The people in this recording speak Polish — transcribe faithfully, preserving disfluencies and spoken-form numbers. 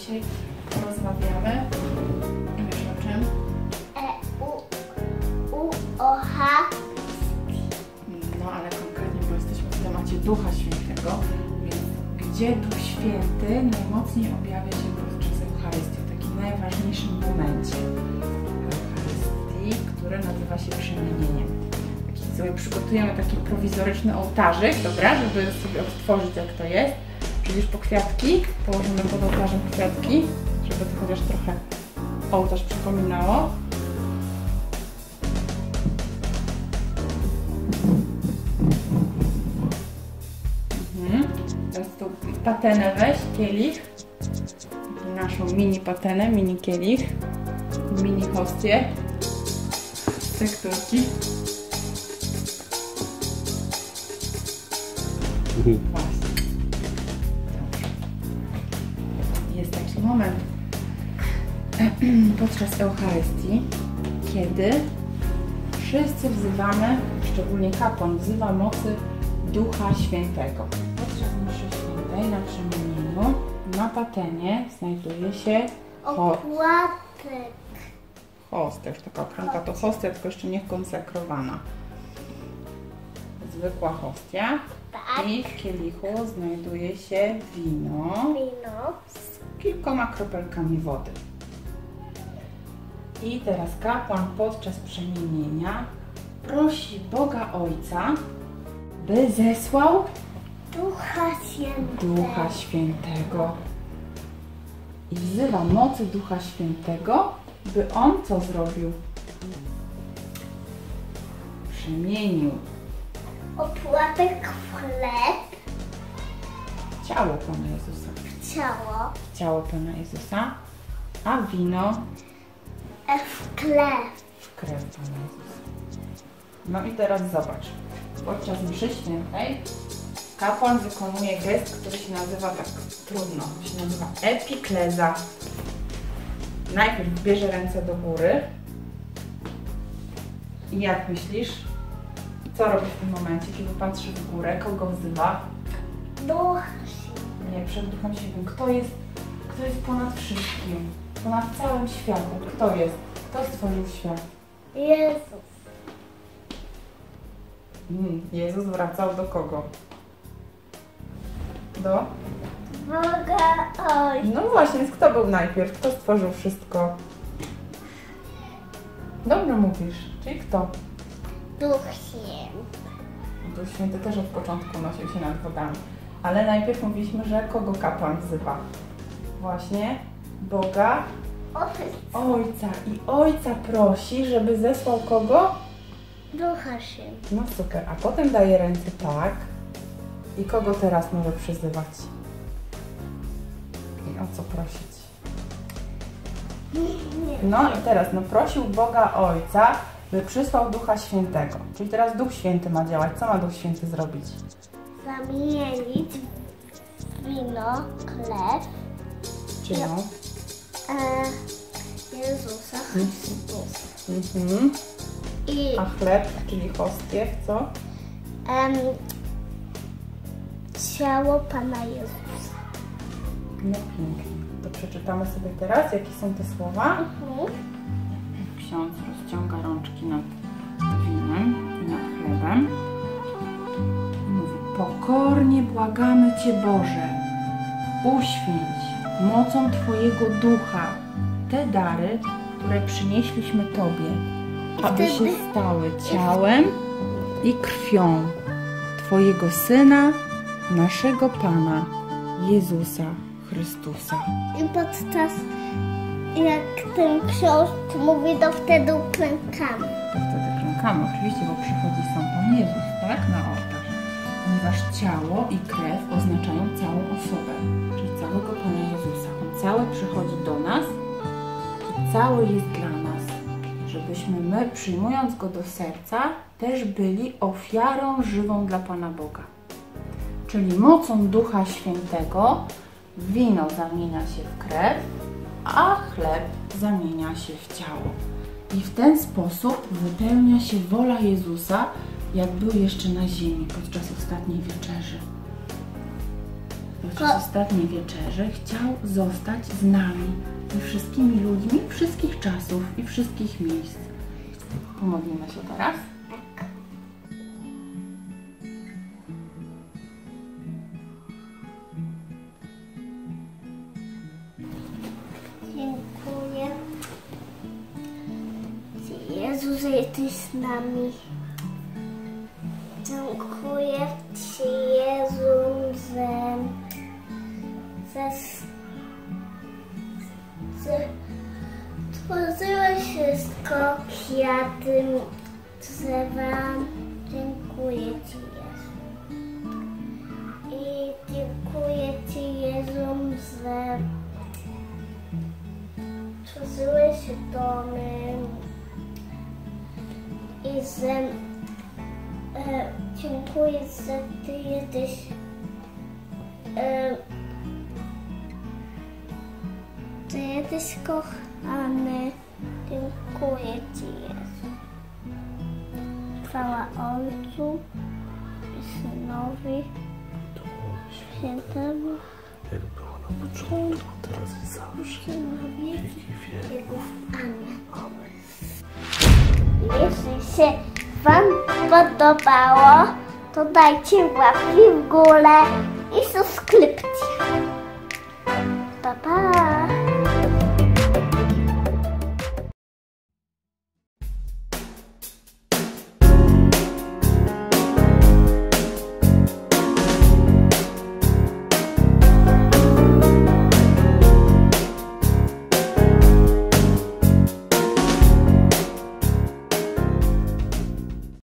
dzisiaj porozmawiamy. Wiesz o czym? E, u, u, o, ha. No ale konkretnie, bo jesteśmy w temacie Ducha Świętego, więc gdzie Duch Święty najmocniej objawia się podczas Eucharystii, w takim najważniejszym momencie Eucharystii, który nazywa się przemienieniem. Taki sobie przygotujemy taki prowizoryczny ołtarzyk, dobra, żeby sobie odtworzyć, jak to jest. Przyjdziesz po kwiatki, położymy pod ołtarzem kwiatki, żeby to chociaż trochę ołtarz przypominało. Mhm. Teraz tu patenę weź, kielich, naszą mini patenę, mini kielich, mini hostię, sektorki. Mhm. Właśnie. Jest taki moment podczas Eucharystii, kiedy wszyscy wzywamy, szczególnie kapłan wzywa mocy Ducha Świętego. Podczas mszy świętej na przemienieniu na patenie znajduje się opłatek. Hostia, już taka okrągła to hostia, tylko jeszcze nie konsekrowana. Zwykła hostia. Tak. I w kielichu znajduje się wino, Wino. z kilkoma kropelkami wody. I teraz kapłan podczas przemienienia prosi Boga Ojca, by zesłał Ducha Świętego. Ducha Świętego. I wzywa mocy Ducha Świętego, by On co zrobił? Przemienił Opłatek w chleb. ciało Pana Jezusa. Ciało. Ciało Pana Jezusa, a wino E, w chleb. w krew Pana Jezusa. No i teraz zobacz. Podczas mszy świętej kapłan wykonuje gest, który się nazywa tak trudno. się nazywa epikleza. Najpierw bierze ręce do góry. I jak myślisz? Co robi w tym momencie, kiedy patrzy w górę? Kogo wzywa? Ducha Świętego. Nie, przed Duchem Świętym. Kto jest, kto jest ponad wszystkim? Ponad całym światem. Kto jest? Kto stworzył świat? Jezus. Mm, Jezus wracał do kogo? Do? Boga Ojca. No właśnie, więc kto był najpierw? Kto stworzył wszystko? Dobrze mówisz. Czyli kto? Duch Święty. Duch Święty też od początku nosił się nad wodami. Ale najpierw mówiliśmy, że kogo kapłan wzywa? Właśnie Boga Ojca. Ojca. I Ojca prosi, żeby zesłał kogo? Ducha Świętego. No super. A potem daje ręce tak. I kogo teraz może przyzywać? I o co prosić? No i teraz, no prosił Boga Ojca, by przysłał Ducha Świętego. Czyli teraz Duch Święty ma działać. Co ma Duch Święty zrobić? Zamienić wino, chleb. Czyli no? E, Jezusa Chrystusa. Mhm. I A chleb, czyli hostię, w co? em, ciało Pana Jezusa. No pięknie. To przeczytamy sobie teraz, jakie są te słowa. Mhm. Ksiądz rozciąga rączki nad winem i nad chlebem. I mówi: pokornie błagamy Cię, Boże, uświęć mocą Twojego Ducha te dary, które przynieśliśmy Tobie, aby się stały ciałem i krwią Twojego Syna, naszego Pana, Jezusa Chrystusa. I podczas jak ten ksiądz mówi, to wtedy uklękamy. To wtedy klękamy, oczywiście, bo przychodzi sam Pan Jezus, tak, na ołtarz. Ponieważ ciało i krew oznaczają całą osobę, czyli całego Pana Jezusa. On cały przychodzi do nas i cały jest dla nas, żebyśmy my, przyjmując Go do serca, też byli ofiarą żywą dla Pana Boga. Czyli mocą Ducha Świętego wino zamienia się w krew, a chleb zamienia się w ciało. I w ten sposób wypełnia się wola Jezusa, jak był jeszcze na ziemi podczas ostatniej wieczerzy. Ko- ostatniej wieczerzy chciał zostać z nami i wszystkimi ludźmi wszystkich czasów i wszystkich miejsc. Pomodlimy się teraz. Dziękuję Ci, Jezu, że jesteś z nami. Dziękuję Ci, Jezu, że, że, że tworzyłeś wszystko, kwiaty, drzewa. Dziękuję Ci, Jezu. I dziękuję Ci, Jezu, że tworzyłeś domy i że e, dziękuję, że Ty jesteś e, że jesteś kochany. Dziękuję Ci, Jezu. Chwała Ojcu i Synowi, Świętemu. Jak było na początku, teraz i zawsze, w wieki wieków. Amen. Jeśli się Wam podobało, to dajcie łapki w górę i subskrypcję. Pa, pa!